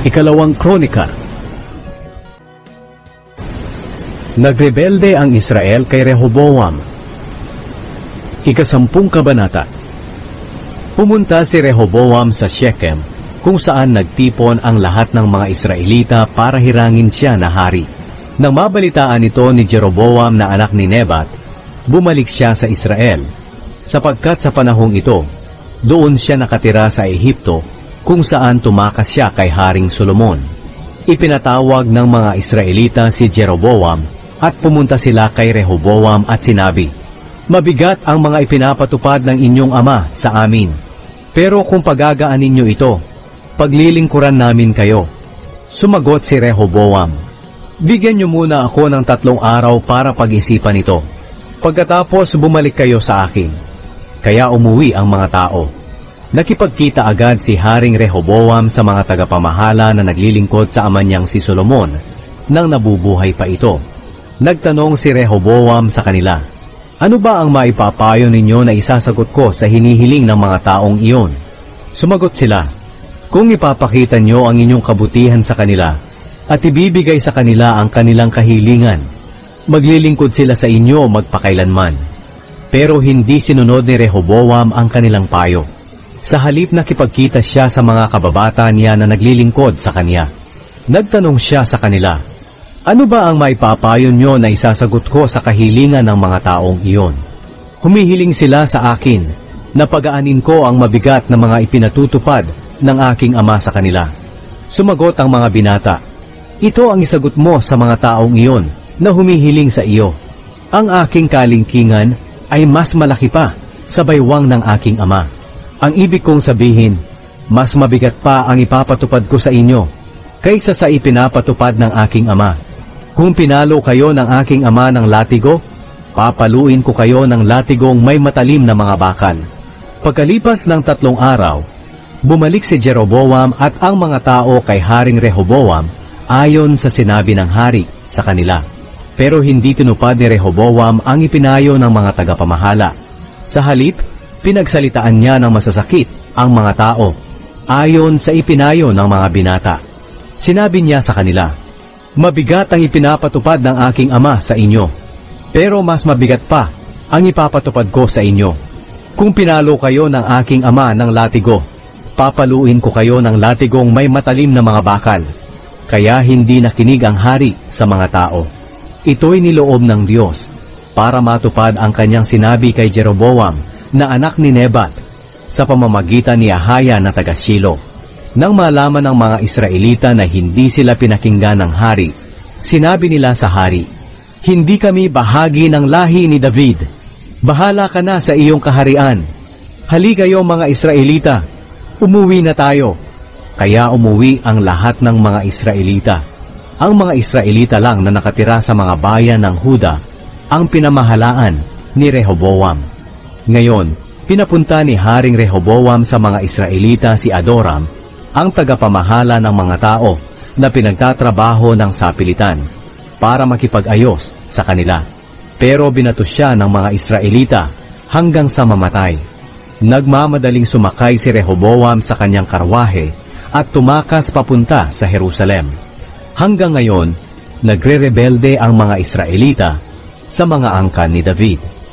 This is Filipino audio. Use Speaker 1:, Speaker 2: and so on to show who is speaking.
Speaker 1: Ikalawang Kronika. Nagrebelde ang Israel kay Rehoboam. Ikasampung kabanata. Pumunta si Rehoboam sa Shechem, kung saan nagtipon ang lahat ng mga Israelita para hirangin siya na hari. Nang mabalitaan ito ni Jeroboam na anak ni Nebat, bumalik siya sa Israel, sapagkat sa panahong ito, doon siya nakatira sa Ehipto, kung saan tumakas siya kay Haring Solomon. Ipinatawag ng mga Israelita si Jeroboam at pumunta sila kay Rehoboam at sinabi, "Mabigat ang mga ipinapatupad ng inyong ama sa amin. Pero kung pagagaanin ninyo ito, paglilingkuran namin kayo." Sumagot si Rehoboam, "Bigyan niyo muna ako ng 3 araw para pag-isipan ito. Pagkatapos bumalik kayo sa akin." Kaya umuwi ang mga tao. Nakipagkita agad si Haring Rehoboam sa mga tagapamahala na naglilingkod sa ama niyang si Solomon nang nabubuhay pa ito. Nagtanong si Rehoboam sa kanila, "Ano ba ang maipapayo ninyo na isasagot ko sa hinihiling ng mga taong iyon?" Sumagot sila, "Kung ipapakita niyo ang inyong kabutihan sa kanila at ibibigay sa kanila ang kanilang kahilingan, maglilingkod sila sa inyo magpakailanman." Pero hindi sinunod ni Rehoboam ang kanilang payo. Sa halip nakipagkita siya sa mga kababata niya na naglilingkod sa kanya. Nagtanong siya sa kanila, "Ano ba ang maipapayo nyo na isasagot ko sa kahilingan ng mga taong iyon?" Humihiling sila sa akin na pagaanin ko ang mabigat na mga ipinatutupad ng aking ama sa kanila. Sumagot ang mga binata, "Ito ang isagot mo sa mga taong iyon na humihiling sa iyo. Ang aking kalingkingan ay mas malaki pa sa baywang ng aking ama. Ang ibig kong sabihin, mas mabigat pa ang ipapatupad ko sa inyo kaysa sa ipinapatupad ng aking ama. Kung pinalo kayo ng aking ama ng latigo, papaluin ko kayo ng latigong may matalim na mga bakal." Pagkalipas ng 3 araw, bumalik si Jeroboam at ang mga tao kay Haring Rehoboam ayon sa sinabi ng hari sa kanila. Pero hindi tinupad ni Rehoboam ang ipinayo ng mga tagapamahala. Sa halip, pinagsalitaan niya ng masasakit ang mga tao ayon sa ipinayo ng mga binata. Sinabi niya sa kanila, "Mabigat ang ipinapatupad ng aking ama sa inyo, pero mas mabigat pa ang ipapatupad ko sa inyo. Kung pinalo kayo ng aking ama ng latigo, papaluin ko kayo ng latigong may matalim na mga bakal." Kaya hindi nakinig ang hari sa mga tao. Ito'y niloob ng Diyos para matupad ang kanyang sinabi kay Jeroboam na anak ni Nebat sa pamamagitan ni Ahaya na taga Shilo. Nang malaman ng mga Israelita na hindi sila pinakinggan ng hari, sinabi nila sa hari, "Hindi kami bahagi ng lahi ni David. Bahala ka na sa iyong kaharian. Hali kayo mga Israelita, umuwi na tayo." Kaya umuwi ang lahat ng mga Israelita. Ang mga Israelita lang na nakatira sa mga bayan ng Huda ang pinamahalaan ni Rehoboam. Ngayon, pinapunta ni Haring Rehoboam sa mga Israelita si Adoram, ang tagapamahala ng mga tao na pinagtatrabaho ng sapilitan, para makipag-ayos sa kanila. Pero binato siya ng mga Israelita hanggang sa mamatay. Nagmamadaling sumakay si Rehoboam sa kanyang karwahe at tumakas papunta sa Jerusalem. Hanggang ngayon, nagre-rebelde ang mga Israelita sa mga angkan ni David.